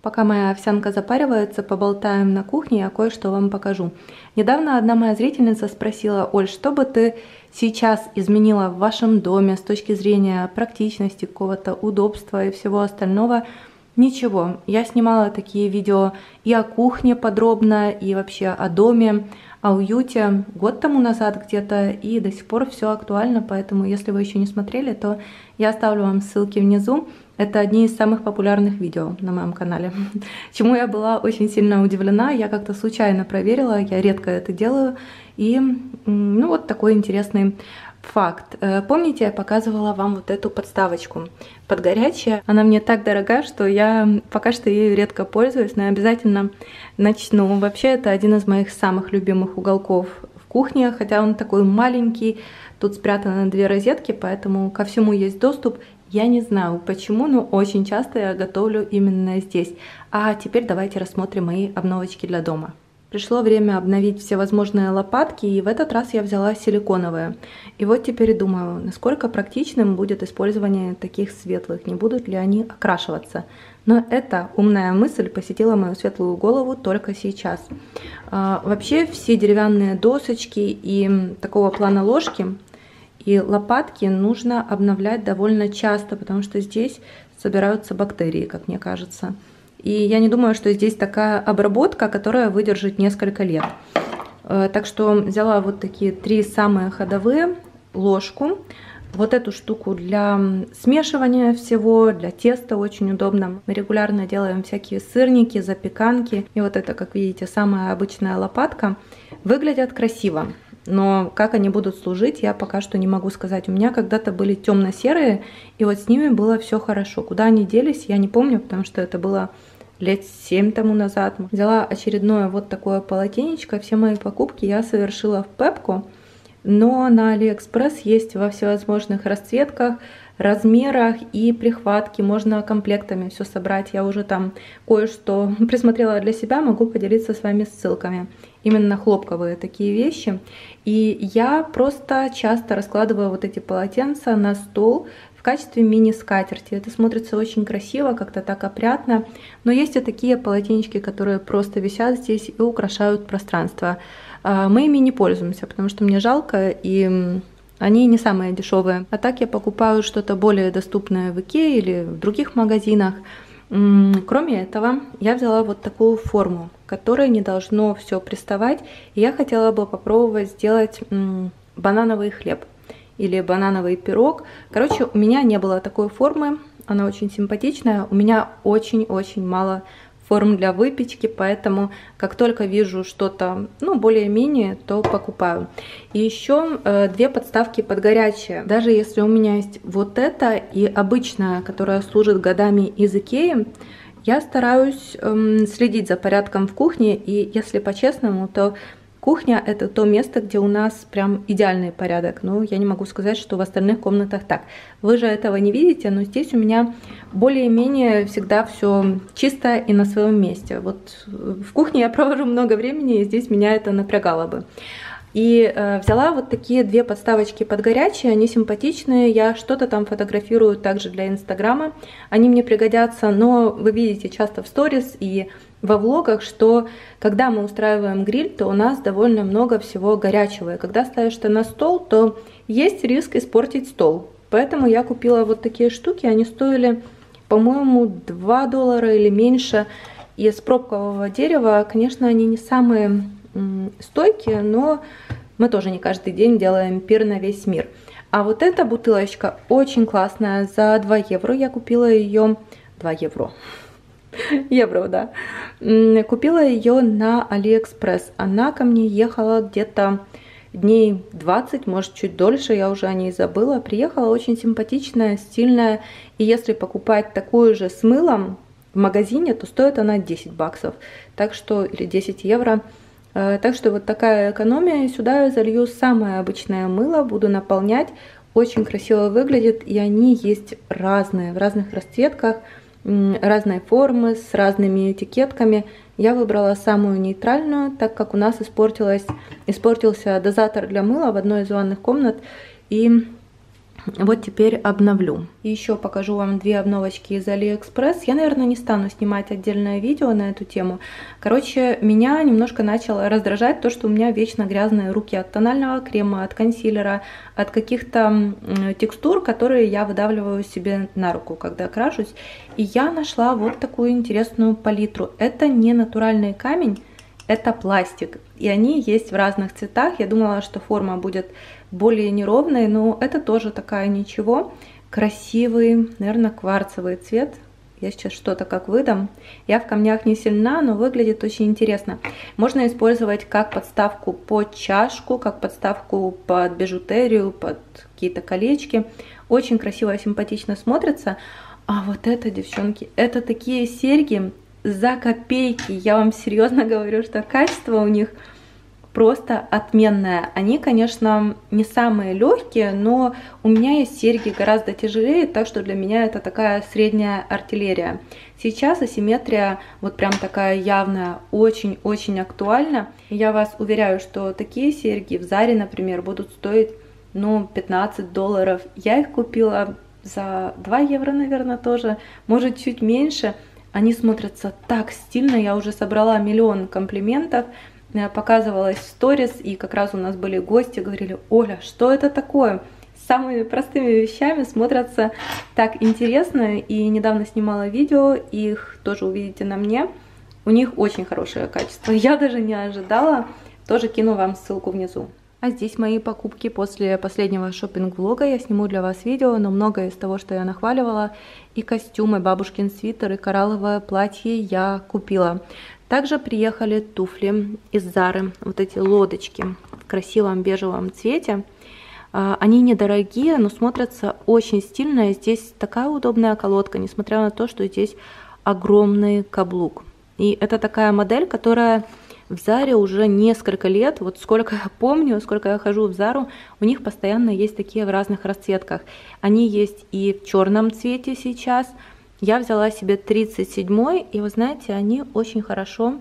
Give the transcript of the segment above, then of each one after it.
Пока моя овсянка запаривается, поболтаем на кухне, я кое-что вам покажу. Недавно одна моя зрительница спросила: Оль, что бы ты сейчас изменила в вашем доме с точки зрения практичности, какого-то удобства и всего остального? Ничего, я снимала такие видео и о кухне подробно, и вообще о доме, о уюте год тому назад где-то, и до сих пор все актуально, поэтому если вы еще не смотрели, то я оставлю вам ссылки внизу. Это одни из самых популярных видео на моем канале, чему я была очень сильно удивлена. Я как-то случайно проверила, я редко это делаю, и ну вот такой интересный факт. Помните, я показывала вам вот эту подставочку под горячее? Она мне так дорога, что я пока что ею редко пользуюсь, но я обязательно начну. Вообще, это один из моих самых любимых уголков в кухне, хотя он такой маленький, тут спрятаны две розетки, поэтому ко всему есть доступ. Я не знаю почему, но очень часто я готовлю именно здесь. А теперь давайте рассмотрим мои обновочки для дома. Пришло время обновить все возможные лопатки, и в этот раз я взяла силиконовые. И вот теперь думаю, насколько практичным будет использование таких светлых, не будут ли они окрашиваться. Но эта умная мысль посетила мою светлую голову только сейчас. Вообще все деревянные досочки и такого плана ложки и лопатки нужно обновлять довольно часто, потому что здесь собираются бактерии, как мне кажется. И я не думаю, что здесь такая обработка, которая выдержит несколько лет. Так что взяла вот такие три самые ходовые: ложку, вот эту штуку для смешивания всего, для теста очень удобно. Мы регулярно делаем всякие сырники, запеканки. И вот это, как видите, самая обычная лопатка. Выглядят красиво. Но как они будут служить, я пока что не могу сказать. У меня когда-то были темно-серые, и вот с ними было все хорошо. Куда они делись, я не помню, потому что это было лет 7 тому назад. Взяла очередное вот такое полотенечко. Все мои покупки я совершила в Пепко, но на Алиэкспресс есть во всевозможных расцветках, размерах и прихватки. Можно комплектами все собрать. Я уже там кое-что присмотрела для себя, могу поделиться с вами ссылками. Именно хлопковые такие вещи. И я просто часто раскладываю вот эти полотенца на стол в качестве мини-скатерти. Это смотрится очень красиво, как-то так опрятно. Но есть и такие полотенечки, которые просто висят здесь и украшают пространство. Мы ими не пользуемся, потому что мне жалко, и они не самые дешевые. А так я покупаю что-то более доступное в Икее или в других магазинах. Кроме этого, я взяла вот такую форму, к которой не должно все приставать. И я хотела бы попробовать сделать банановый хлеб или банановый пирог. Короче, у меня не было такой формы, она очень симпатичная. У меня очень-очень мало форм для выпечки, поэтому как только вижу что-то, ну, более-менее, то покупаю. И еще две подставки под горячее. Даже если у меня есть вот эта и обычная, которая служит годами из Икеи, я стараюсь следить за порядком в кухне, и если по-честному, то кухня — это то место, где у нас прям идеальный порядок. Но я не могу сказать, что в остальных комнатах так. Вы же этого не видите, но здесь у меня более-менее всегда все чисто и на своем месте. Вот в кухне я провожу много времени, и здесь меня это напрягало бы. И взяла вот такие две подставочки под горячее, они симпатичные, я что-то там фотографирую также для Инстаграма, они мне пригодятся, но вы видите часто в сторис и во влогах, что когда мы устраиваем гриль, то у нас довольно много всего горячего, и когда ставишь это на стол, то есть риск испортить стол. Поэтому я купила вот такие штуки, они стоили, по-моему, $2 или меньше, из пробкового дерева. Конечно, они не самые стойкие, но мы тоже не каждый день делаем пир на весь мир. А вот эта бутылочка очень классная, за 2 евро я купила ее, 2 евро, евро, да, купила ее на Алиэкспресс. Она ко мне ехала где-то дней 20, может чуть дольше, я уже о ней забыла. Приехала очень симпатичная, стильная, и если покупать такую же с мылом в магазине, то стоит она 10 баксов, так что, или 10 евро. Так что вот такая экономия. Сюда я залью самое обычное мыло, буду наполнять. Очень красиво выглядит, и они есть разные, в разных расцветках, разной формы, с разными этикетками. Я выбрала самую нейтральную, так как у нас испортился дозатор для мыла в одной из ванных комнат. И Вот теперь обновлю. И еще покажу вам две обновочки из AliExpress. Я, наверное, не стану снимать отдельное видео на эту тему. Короче, меня немножко начало раздражать то, что у меня вечно грязные руки от тонального крема, от консилера, от каких-то текстур, которые я выдавливаю себе на руку, когда крашусь. И я нашла вот такую интересную палитру. Это не натуральный камень, это пластик. И они есть в разных цветах. Я думала, что форма будет более неровной, но это тоже такая ничего. Красивый, наверное, кварцевый цвет. Я сейчас что-то как выдам. Я в камнях не сильна, но выглядит очень интересно. Можно использовать как подставку под чашку, как подставку под бижутерию, под какие-то колечки. Очень красиво и симпатично смотрится. А вот это, девчонки, это такие серьги за копейки. Я вам серьезно говорю, что качество у них просто отменное. Они, конечно, не самые легкие, но у меня есть серьги гораздо тяжелее, так что для меня это такая средняя артиллерия. Сейчас асимметрия вот прям такая явная, очень-очень актуальна. Я вас уверяю, что такие серьги в Заре, например, будут стоить, ну, $15. Я их купила за 2 евро, наверное, тоже, может, чуть меньше. Они смотрятся так стильно, я уже собрала миллион комплиментов, показывалась в сторис, и как раз у нас были гости, говорили: Оля, что это такое? С самыми простыми вещами смотрятся так интересно, и недавно снимала видео, их тоже увидите на мне, у них очень хорошее качество, я даже не ожидала, тоже кину вам ссылку внизу. А здесь мои покупки после последнего шопинг-влога. Я сниму для вас видео, но многое из того, что я нахваливала, и костюмы, бабушкин свитер, и коралловое платье я купила. Также приехали туфли из Зары, вот эти лодочки в красивом бежевом цвете. Они недорогие, но смотрятся очень стильно. Здесь такая удобная колодка, несмотря на то, что здесь огромный каблук. И это такая модель, которая в Заре уже несколько лет, вот сколько я помню, сколько я хожу в Зару, у них постоянно есть такие в разных расцветках. Они есть и в черном цвете сейчас. Я взяла себе 37-й, и вы знаете, они очень хорошо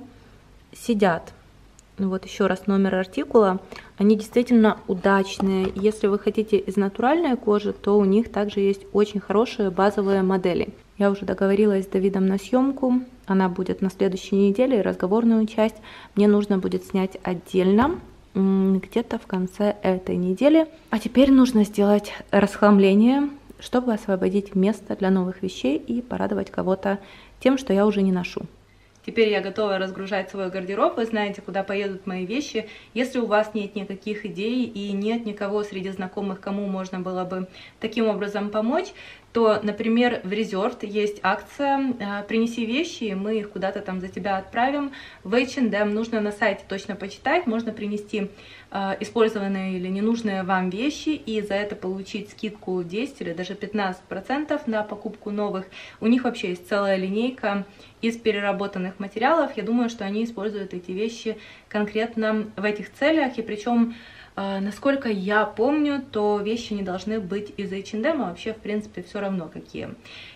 сидят. Вот еще раз номер артикула. Они действительно удачные. Если вы хотите из натуральной кожи, то у них также есть очень хорошие базовые модели. Я уже договорилась с Давидом на съемку. Она будет на следующей неделе, и разговорную часть мне нужно будет снять отдельно, где-то в конце этой недели. А теперь нужно сделать расхламление, чтобы освободить место для новых вещей и порадовать кого-то тем, что я уже не ношу. Теперь я готова разгружать свой гардероб, вы знаете, куда поедут мои вещи. Если у вас нет никаких идей и нет никого среди знакомых, кому можно было бы таким образом помочь, то, например, в Резервд есть акция «Принеси вещи, и мы их куда-то там за тебя отправим». В H&M нужно на сайте точно почитать, можно принести использованные или ненужные вам вещи и за это получить скидку 10 или даже 15% на покупку новых. У них вообще есть целая линейка из переработанных материалов. Я думаю, что они используют эти вещи конкретно в этих целях, и причем, насколько я помню, то вещи не должны быть из H&M, а вообще, в принципе, все равно какие.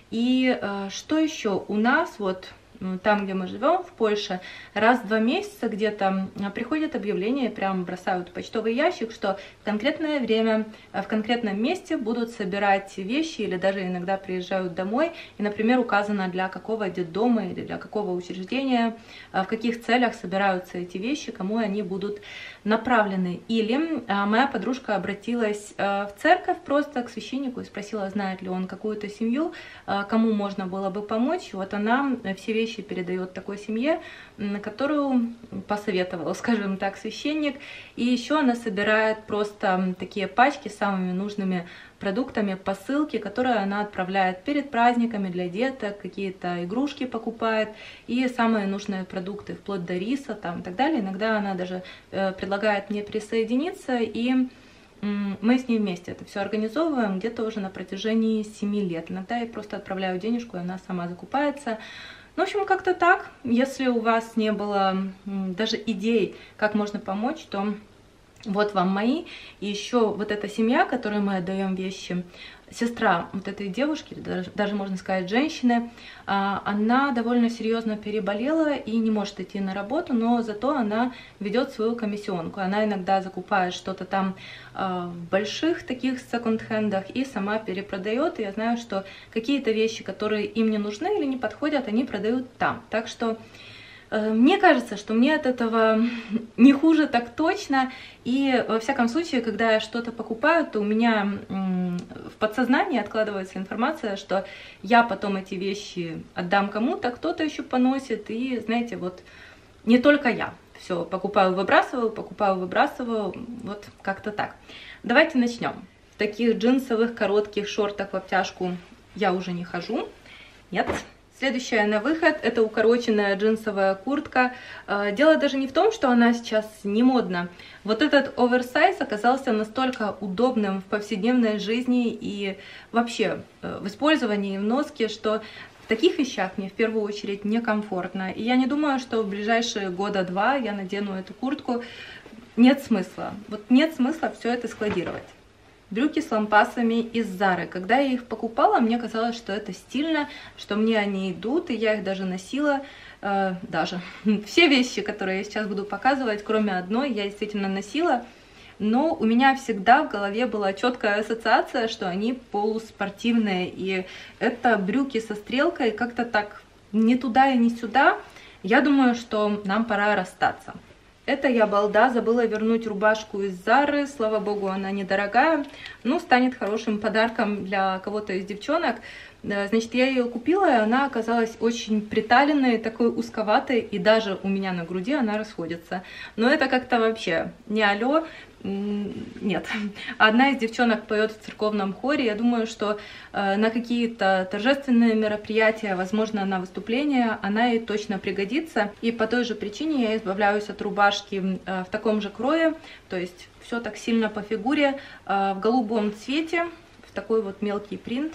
И что еще? У нас вот там, где мы живем, в Польше, раз в 2 месяца где-то приходят объявления, прям бросают в почтовый ящик, что в конкретное время, в конкретном месте будут собирать вещи, или даже иногда приезжают домой, и, например, указано, для какого детдома или для какого учреждения, в каких целях собираются эти вещи, кому они будут направлены. Или моя подружка обратилась в церковь просто к священнику и спросила, знает ли он какую-то семью, кому можно было бы помочь. Вот она все вещи передает такой семье, которую посоветовал, скажем так, священник. И еще она собирает просто такие пачки с самыми нужными продуктами, посылки, которые она отправляет перед праздниками для деток, какие-то игрушки покупает и самые нужные продукты, вплоть до риса там, и так далее. Иногда она даже предлагает мне присоединиться, и мы с ней вместе это все организовываем где-то уже на протяжении 7 лет. Иногда я просто отправляю денежку, и она сама закупается. Ну, в общем, как-то так. Если у вас не было даже идей, как можно помочь, то Вот вам мои. И еще вот эта семья, которой мы отдаем вещи, сестра вот этой девушки, даже можно сказать женщины, она довольно серьезно переболела и не может идти на работу, но зато она ведет свою комиссионку. Она иногда закупает что-то там в больших таких секонд-хендах и сама перепродает. И я знаю, что какие-то вещи, которые им не нужны или не подходят, они продают там. Так что мне кажется, что мне от этого не хуже так точно, и во всяком случае, когда я что-то покупаю, то у меня в подсознании откладывается информация, что я потом эти вещи отдам кому-то, кто-то еще поносит, и знаете, вот не только я. Все, покупаю, выбрасываю, вот как-то так. Давайте начнем. В таких джинсовых коротких шортах в обтяжку я уже не хожу, нет. Следующая на выход — это укороченная джинсовая куртка. Дело даже не в том, что она сейчас не модна. Вот этот оверсайз оказался настолько удобным в повседневной жизни и вообще в использовании и в носке, что в таких вещах мне в первую очередь некомфортно. И я не думаю, что в ближайшие года два я надену эту куртку. Нет смысла. Вот нет смысла все это складировать. Брюки с лампасами из Зары. Когда я их покупала, мне казалось, что это стильно, что мне они идут, и я их даже носила. Даже все вещи, которые я сейчас буду показывать, кроме одной, я действительно носила. Но у меня всегда в голове была четкая ассоциация, что они полуспортивные. И это брюки со стрелкой, как-то так не туда и не сюда. Я думаю, что нам пора расстаться. Это я, балда, забыла вернуть рубашку из Зары. Слава богу, она недорогая. Ну, станет хорошим подарком для кого-то из девчонок. Значит, я ее купила, и она оказалась очень приталенной, такой узковатой. И даже у меня на груди она расходится. Но это как-то вообще не алё. Нет. Одна из девчонок поет в церковном хоре. Я думаю, что на какие-то торжественные мероприятия, возможно, на выступление, она ей точно пригодится. И по той же причине я избавляюсь от рубашки в таком же крое. То есть все так сильно по фигуре. В голубом цвете, в такой вот мелкий принт.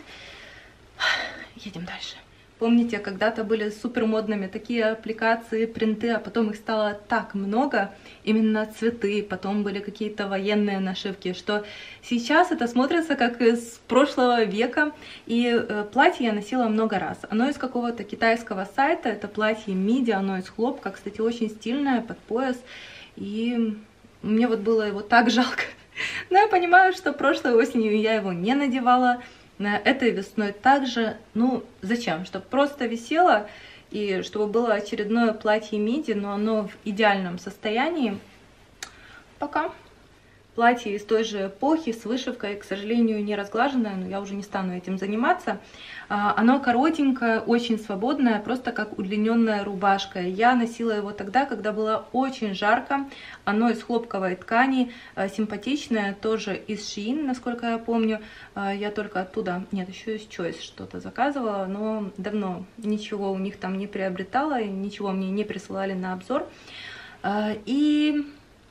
Едем дальше. Помните, когда-то были супер модными такие аппликации, принты, а потом их стало так много, именно цветы, потом были какие-то военные нашивки, что сейчас это смотрится как из прошлого века. И платье я носила много раз. Оно из какого-то китайского сайта, это платье миди, оно из хлопка, кстати, очень стильное, под пояс. И мне вот было его так жалко. Но я понимаю, что прошлой осенью я его не надевала. Этой весной также, ну зачем? Чтобы просто висело и чтобы было очередное платье миди, но оно в идеальном состоянии. Пока. Платье из той же эпохи с вышивкой, к сожалению, не разглаженное, но я уже не стану этим заниматься. Оно коротенькое, очень свободное, просто как удлиненная рубашка. Я носила его тогда, когда было очень жарко. Оно из хлопковой ткани, симпатичное, тоже из Shein, насколько я помню. Я только оттуда, нет, еще из Choice что-то заказывала, но давно ничего у них там не приобретала, и ничего мне не присылали на обзор. И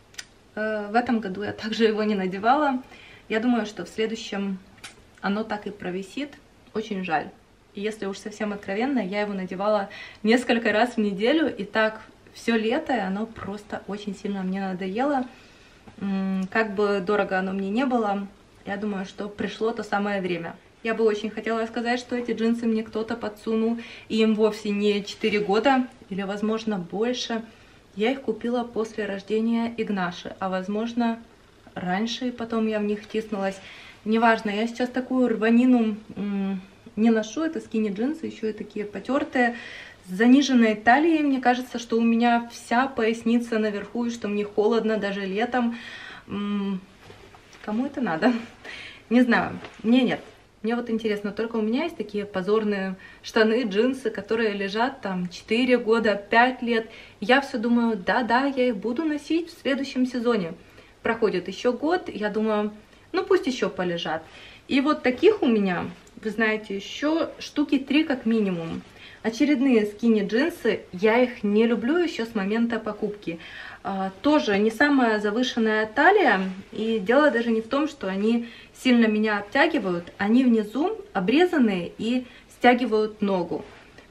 в этом году я также его не надевала. Я думаю, что в следующем оно так и провисит. Очень жаль. И если уж совсем откровенно, я его надевала несколько раз в неделю, и так все лето, и оно просто очень сильно мне надоело. Как бы дорого оно мне не было, я думаю, что пришло то самое время. Я бы очень хотела сказать, что эти джинсы мне кто-то подсунул, и им вовсе не 4 года, или, возможно, больше. Я их купила после рождения Игнаши, а, возможно, раньше, и потом я в них втиснулась. Неважно, я сейчас такую рванину не ношу, это скини-джинсы, еще и такие потертые, с заниженной талией. Мне кажется, что у меня вся поясница наверху, и что мне холодно даже летом. Кому это надо? Не знаю, мне нет. Мне вот интересно, только у меня есть такие позорные штаны, джинсы, которые лежат там 4 года, 5 лет. Я все думаю, да-да, я их буду носить в следующем сезоне. Проходит еще год, я думаю, ну пусть еще полежат. И вот таких у меня, вы знаете, еще штуки 3 как минимум. Очередные скини-джинсы, я их не люблю еще с момента покупки. Тоже не самая завышенная талия, и дело даже не в том, что они сильно меня обтягивают, они внизу обрезанные и стягивают ногу.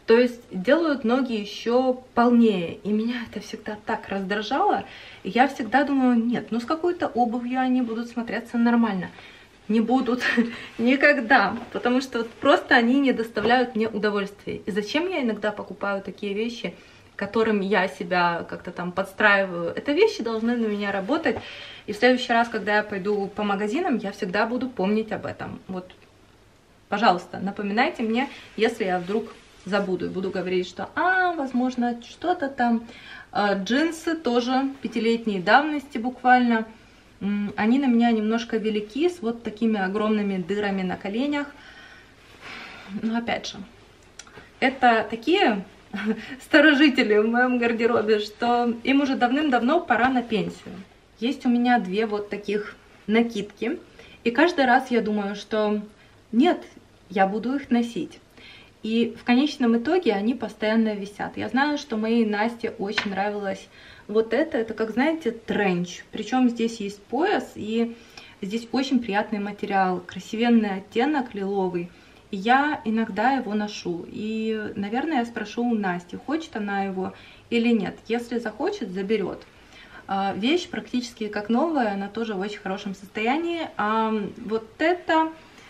То есть делают ноги еще полнее. И меня это всегда так раздражало. И я всегда думаю, нет, ну с какой-то обувью они будут смотреться нормально. Не будут никогда, потому что вот просто они не доставляют мне удовольствия. И зачем я иногда покупаю такие вещи, которым я себя как-то там подстраиваю? Это вещи должны на меня работать. И в следующий раз, когда я пойду по магазинам, я всегда буду помнить об этом. Вот, пожалуйста, напоминайте мне, если я вдруг забуду и буду говорить, что, возможно, что-то там. Джинсы тоже 5-летней давности буквально. Они на меня немножко велики, с вот такими огромными дырами на коленях. Но опять же, это такие старожители в моем гардеробе, что им уже давным-давно пора на пенсию. Есть у меня 2 вот таких накидки. И каждый раз я думаю, что нет, я буду их носить. И в конечном итоге они постоянно висят. Я знаю, что моей Насте очень нравилось вот это как, знаете, тренч. Причем здесь есть пояс, и здесь очень приятный материал, красивенный оттенок лиловый. И я иногда его ношу. И, наверное, я спрошу у Насти, хочет она его или нет. Если захочет, заберет. Вещь практически как новая, она тоже в очень хорошем состоянии. А вот это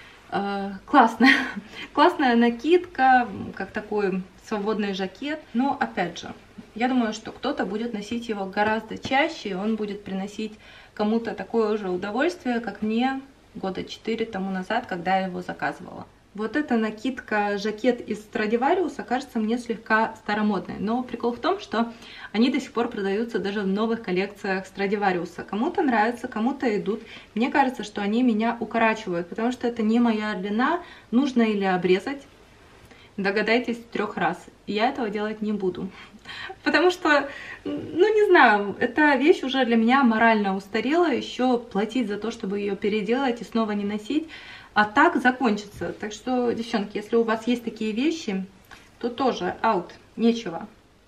классная накидка, как такой свободный жакет. Но опять же, я думаю, что кто-то будет носить его гораздо чаще, и он будет приносить кому-то такое же удовольствие, как мне года 4 тому назад, когда я его заказывала. Вот эта накидка, жакет из Страдивариуса, кажется мне слегка старомодной. Но прикол в том, что они до сих пор продаются даже в новых коллекциях Страдивариуса. Кому-то нравится, кому-то идут. Мне кажется, что они меня укорачивают, потому что это не моя длина. Нужно или обрезать, догадайтесь, 3 раз. И я этого делать не буду. Потому что, ну не знаю, эта вещь уже для меня морально устарела. Еще платить за то, чтобы ее переделать и снова не носить. А так закончится. Так что, девчонки, если у вас есть такие вещи, то тоже аут, нечего.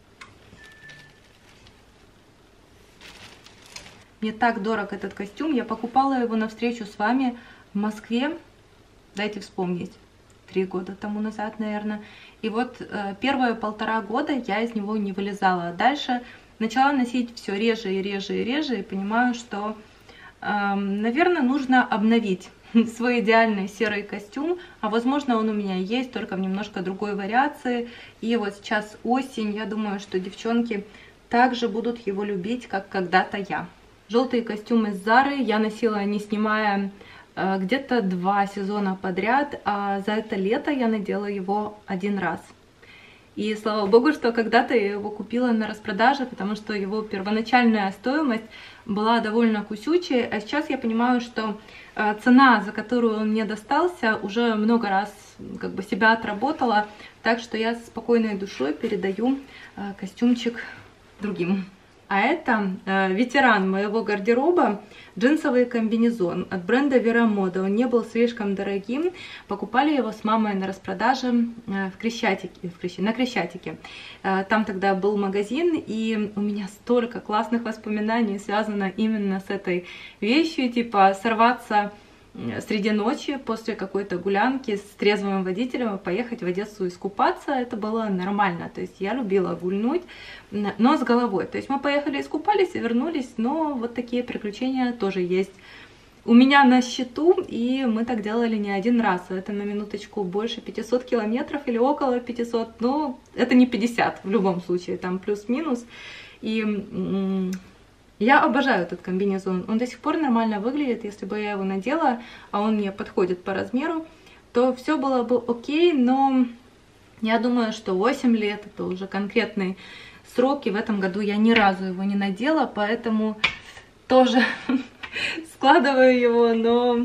Мне так дорог этот костюм. Я покупала его на встречу с вами в Москве. Дайте вспомнить. 3 года тому назад, наверное. И вот первые 1,5 года я из него не вылезала. Дальше начала носить все реже и реже и реже. И понимаю, что, наверное, нужно обновить свой идеальный серый костюм, а возможно он у меня есть, только в немножко другой вариации. И вот сейчас осень, я думаю, что девчонки также будут его любить, как когда-то я. Желтый костюм из Зары я носила, не снимая, где-то 2 сезона подряд, а за это лето я надела его 1 раз. И слава богу, что когда-то я его купила на распродаже, потому что его первоначальная стоимость была довольно кусючей, а сейчас я понимаю, что цена, за которую он мне достался, уже много раз как бы себя отработала, так что я с спокойной душой передаю костюмчик другим. А это ветеран моего гардероба, джинсовый комбинезон от бренда Vera Moda. Он не был слишком дорогим. Покупали его с мамой на распродаже в Крещатике, на Крещатике. Там тогда был магазин, и у меня столько классных воспоминаний связано именно с этой вещью. Типа сорваться среди ночи после какой-то гулянки с трезвым водителем, поехать в Одессу искупаться, это было нормально. То есть я любила гульнуть, но с головой. То есть мы поехали искупались и вернулись, но вот такие приключения тоже есть у меня на счету, и мы так делали не 1 раз. Это на минуточку больше 500 километров или около 500, но это не 50 в любом случае, там плюс-минус. И я обожаю этот комбинезон, он до сих пор нормально выглядит. Если бы я его надела, а он мне подходит по размеру, то все было бы окей, но я думаю, что 8 лет это уже конкретный срок, и в этом году я ни разу его не надела, поэтому тоже складываю его, но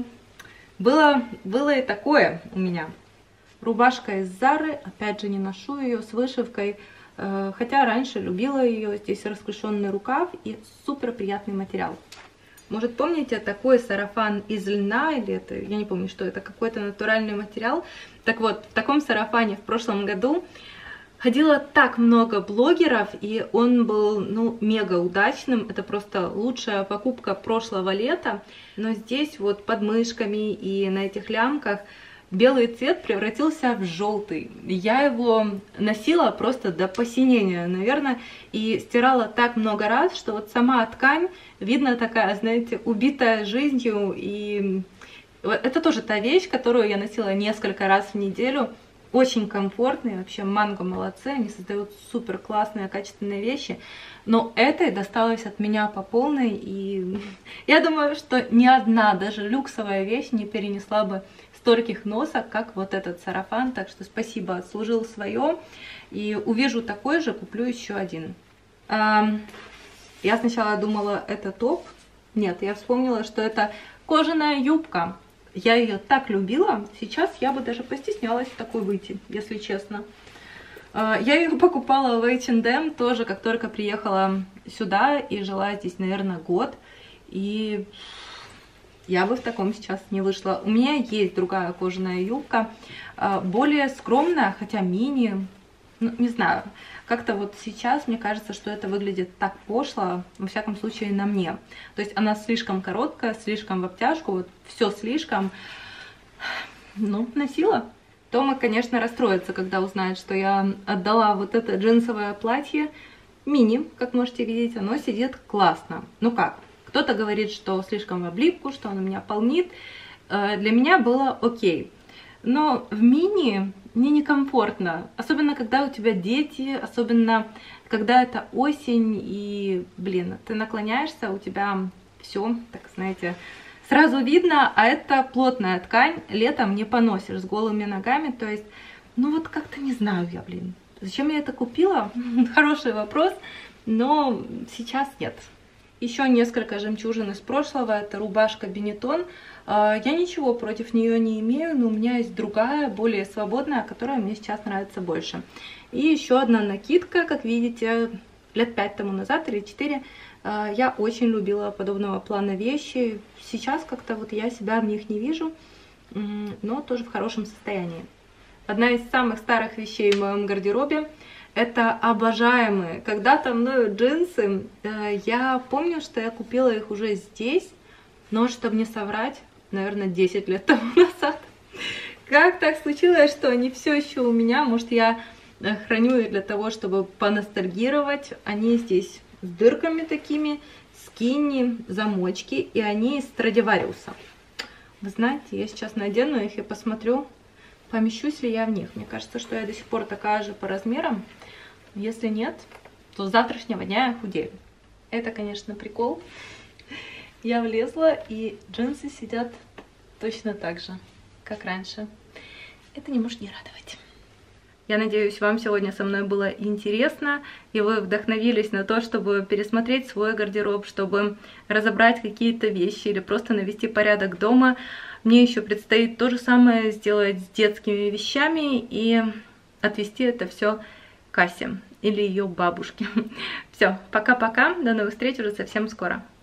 было и такое у меня. Рубашка из Зары, опять же не ношу ее, с вышивкой. Хотя раньше любила ее, здесь расклешенный рукав и супер приятный материал. Может, помните такой сарафан из льна, или это, я не помню, что это, какой-то натуральный материал. Так вот, в таком сарафане в прошлом году ходило так много блогеров, и он был, ну, мега удачным. Это просто лучшая покупка прошлого лета. Но здесь вот под мышками и на этих лямках белый цвет превратился в желтый. Я его носила просто до посинения, наверное, и стирала так много раз, что вот сама ткань, видно такая, знаете, убитая жизнью. И это тоже та вещь, которую я носила несколько раз в неделю. Очень комфортные, вообще Манго молодцы, они создают супер классные, качественные вещи. Но этой досталось от меня по полной, и я думаю, что ни одна, даже люксовая вещь не перенесла бы стольких носок, как вот этот сарафан. Так что спасибо, отслужил свое. И увижу такой же, куплю еще один. Я сначала думала, это топ. Нет, я вспомнила, что это кожаная юбка. Я ее так любила, сейчас я бы даже постеснялась в такой выйти, если честно. Я ее покупала в H&M тоже, как только приехала сюда и жила здесь, наверное, год. И я бы в таком сейчас не вышла. У меня есть другая кожаная юбка, более скромная, хотя мини, ну, не знаю. Как-то вот сейчас мне кажется, что это выглядит так пошло, во всяком случае на мне. То есть она слишком короткая, слишком в обтяжку, вот все слишком. Ну, носила. Тома, конечно, расстроится, когда узнает, что я отдала вот это джинсовое платье. Мини, как можете видеть, оно сидит классно. Ну как, кто-то говорит, что слишком в облипку, что оно меня полнит. Для меня было окей. Но в мини мне некомфортно, особенно когда у тебя дети, особенно когда это осень и, блин, ты наклоняешься, у тебя все, так знаете, сразу видно, а это плотная ткань, летом не поносишь с голыми ногами, то есть, ну вот как-то не знаю я, блин, зачем я это купила? Хороший вопрос, но сейчас нет. Еще несколько жемчужин из прошлого, это рубашка Benetton. Я ничего против нее не имею, но у меня есть другая, более свободная, которая мне сейчас нравится больше. И еще одна накидка, как видите, лет 5 тому назад или 4, я очень любила подобного плана вещи. Сейчас как-то вот я себя в них не вижу, но тоже в хорошем состоянии. Одна из самых старых вещей в моем гардеробе — это обожаемые когда-то мною джинсы. Я помню, что я купила их уже здесь, но, чтобы не соврать, наверное, 10 лет тому назад. Как так случилось, что они все еще у меня? Может, я храню их для того, чтобы поностальгировать. Они здесь с дырками такими, скинни, замочки, и они из Страдивариуса. Вы знаете, я сейчас надену их и посмотрю, помещусь ли я в них. Мне кажется, что я до сих пор такая же по размерам. Если нет, то с завтрашнего дня я худею. Это, конечно, прикол. Я влезла, и джинсы сидят точно так же, как раньше. Это не может не радовать. Я надеюсь, вам сегодня со мной было интересно, и вы вдохновились на то, чтобы пересмотреть свой гардероб, чтобы разобрать какие-то вещи или просто навести порядок дома. Мне еще предстоит то же самое сделать с детскими вещами и отвести это все к Кассе или ее бабушке. Все, пока-пока, до новых встреч уже совсем скоро.